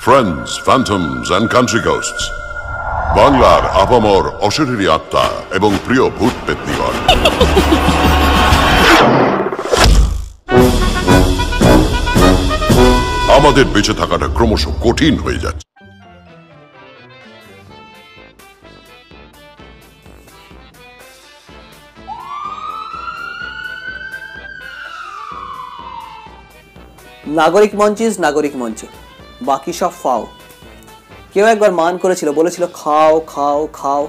friends, phantoms and country ghosts. বাংলার আপামর অশরীরী আত্মা এবং প্রিয় ভূত পেত্নীগণ, আমাদের বেঁচে থাকাটা ক্রমশ কঠিন হয়ে যাচ্ছে। নাগরিক মঞ্চ ইজ নাগরিক মঞ্চ, বাকি সব ফাও। কেউ একবার মান করেছিল, বলেছিল খাও খাও খাও।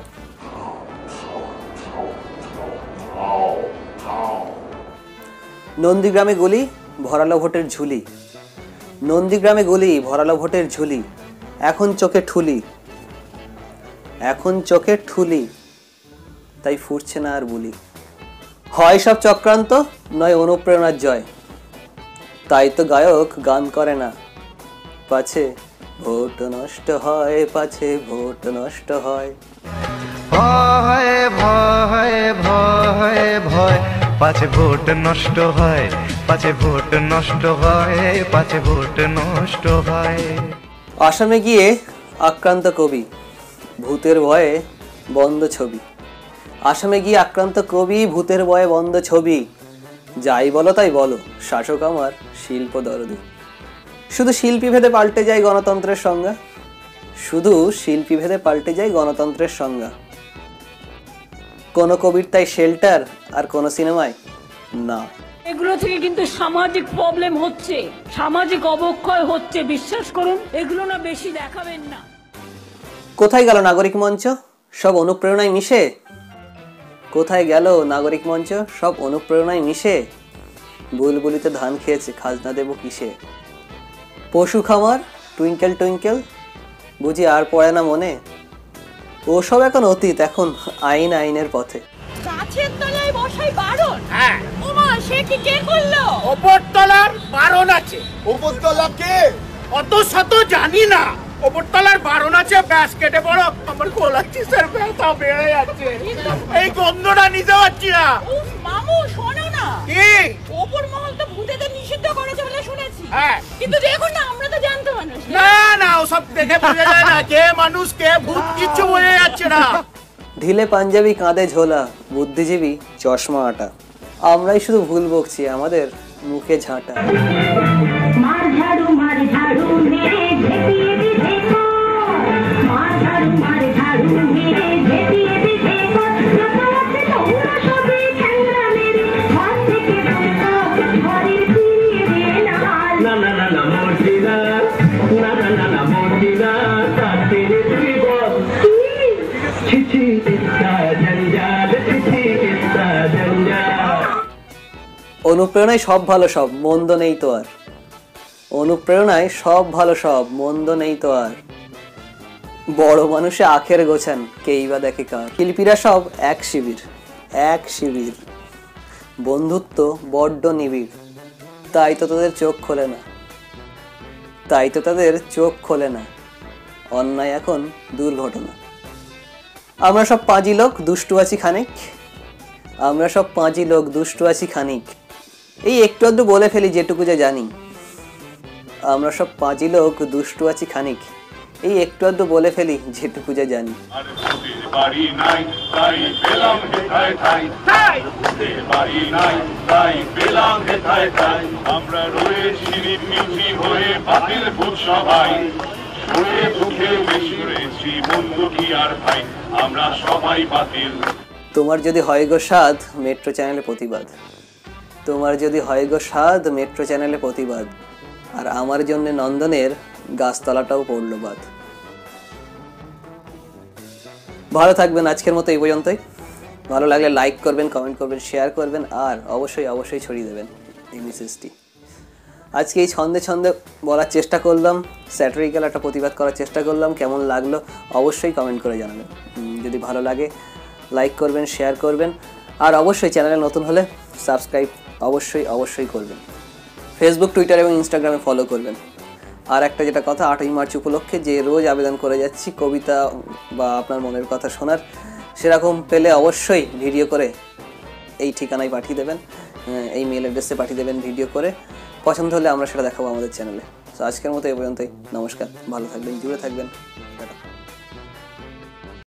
নন্দীগ্রামে গলি ভরালো ভোটের ঝুলি, নন্দীগ্রামে গলি ভরালো ভোটের ঝুলি, এখন চোখে ঠুলি, এখন চোখে ঠুলি, তাই ফুটছে না আর বুলি। হয় সব চক্রান্ত, নয় অনুপ্রেরণার জয়, তাই তো গায়ক গান করে না, পাছে ভোট নষ্ট হয়, পাছে ভোট নষ্ট হয়। ভয় ভয় ভয় ভয়, পাছে ভোট নষ্ট হয়, পাছে ভোট নষ্ট হয়, পাছে ভোট নষ্ট হয়। আসামে গিয়ে আক্রান্ত কবি, ভূতের ভয়ে বন্ধ ছবি। আসামে গিয়ে আক্রান্ত কবি, ভূতের ভয়ে বন্ধ ছবি। যাই বলো তাই বলো, শাসক আমার শিল্প দরদি। শুধু শিল্পী ভেদে পাল্টে যায় গণতন্ত্রের সংজ্ঞা, শুধু শিল্পী ভেদে পাল্টে যায় গণতন্ত্রের সংজ্ঞা। কোন কবির তাই শেল্টার, আর কোন সিনেমায় না। এগুলো থেকে কিন্তু সামাজিক প্রবলেম হচ্ছে, সামাজিক অবক্ষয় হচ্ছে, বিশ্বাস করুন। এগুলো না বেশি দেখাবেন না। কোথায় গেল নাগরিক মঞ্চ, সব অনুপ্রেরণায় মিশে? কোথায় গেল নাগরিক মঞ্চ, সব অনুপ্রেরণায় মিশে? বুলবুলিতে ধান খেয়েছে, খাজনা দেব কিসে? পশু খামার, টুইঙ্কেল টুইঙ্কেল, বুঝি আর পড়ে না মনে? ওসব এখন অতীত, এখন আইন আইনের পথে। গাছের তলায় বসাই বারণ, হ্যাঁ ওমা সে কি কে করলো? ওপরতলার বারণ আছে। ওপরতলা কে অত শত জানি না, ওপরতলার বারণ আছে। ব্যাস কেটে পড়ো, আমার কোলাচিসের ব্যথা বেড়ে যাচ্ছে, এই গন্ধটা নিতে পারছি না। মামু শোনো না, কি ওপর মহল তো ভূতেদের নিষিদ্ধ করেছে বলে শুনেছি, হ্যাঁ কিন্তু দেখুন না, আমরা তো জানতে মানুষ না না, ওসব দেখে বোঝা যায় না কে মানুষ কে ভূত, কিচ্ছু বোঝা যাচ্ছে না। ঢিলে পাঞ্জাবি কাঁধে ঝোলা, বুদ্ধিজীবী চশমা আটা, আমরাই শুধু ভুল বকছি, আমাদের মুখে ঝাঁটা। মার ঝাড়ু মেরে ঝেঁপিয়ে দিতে কর, মার ঝাড়ু মেরে ঝেঁপিয়ে দিতে কর, রাতারাতি তোমরা সবে ঠ্যাংরা মেরে ঘর থেকে ঘরের ফিরিয়ে দে না। না না না না মর্জিনা, না না না না মর্জিনা, তাতে তুই বল ছিছি কিসা জঞ্জাল, ছিছি কিসা জঞ্জাল। অনুপ্রেরণায় সব ভালো, সব মন্দ নেই তো আর। অনুপ্রেরণায় সব ভালো, সব মন্দ নেই তো আর। বড় মানুষে আখের গোছান, কেই বা দেখে কার। শিল্পীরা সব এক শিবির, এক শিবির। বন্ধুত্ব বড্ড নিবিড়, তাই তো তাদের চোখ খোলে না, তাই তো তাদের চোখ খোলে না। অন্যায় এখন দুর্ঘটনা। আমরা সব পাঁজি লোক, দুষ্টু আছি খানিক, আমরা সব পাঁজি লোক, দুষ্টু আছি খানিক। এই একটু আধটু বলে ফেলি যেটুকু যা জানি। আমরা সব পাঁজি লোক, দুষ্টু আছি খানিক, এই একটু আধটু বলে ফেলি যেটুকু যা জানি। আমরা রয়েছি হয়ে বাতিল ভূত সবাই, শুনে দুঃখে মিশরেছি বন্ধু কি আর ভাই, আমরা সবাই বাতিল। তোমার যদি হয় গো সাধ, মেট্রো চ্যানেলে প্রতিবাদ। তোমার যদি হয় গো সাধ, মেট্রো চ্যানেলে প্রতিবাদ। আর আমার জন্য নন্দনের গাছতলাটাও পড়লো বাদ। ভালো থাকবেন, আজকের মতো এই পর্যন্তই। ভালো লাগলে লাইক করবেন, কমেন্ট করবেন, শেয়ার করবেন, আর অবশ্যই অবশ্যই ছড়িয়ে দেবেন এই মেসেজটি। আজকে এই ছন্দে ছন্দে বলার চেষ্টা করলাম, স্যাটারিক্যাল একটা প্রতিবাদ করার চেষ্টা করলাম। কেমন লাগলো অবশ্যই কমেন্ট করে জানাবেন। যদি ভালো লাগে লাইক করবেন, শেয়ার করবেন, আর অবশ্যই চ্যানেলে নতুন হলে সাবস্ক্রাইব অবশ্যই অবশ্যই করবেন। ফেসবুক, টুইটার এবং ইনস্টাগ্রামে ফলো করবেন। আর একটা যেটা কথা, 8ই মার্চ উপলক্ষে যে রোজ আবেদন করে যাচ্ছি কবিতা বা আপনার মনের কথা শোনার, সেরকম পেলে অবশ্যই ভিডিও করে এই ঠিকানায় পাঠিয়ে দেবেন, এই মেল অ্যাড্রেসে পাঠিয়ে দেবেন ভিডিও করে। পছন্দ হলে আমরা সেটা দেখাবো আমাদের চ্যানেলে। তো আজকের মতো এই পর্যন্তই। নমস্কার, ভালো থাকবেন, জুড়ে থাকবেন, টাটা।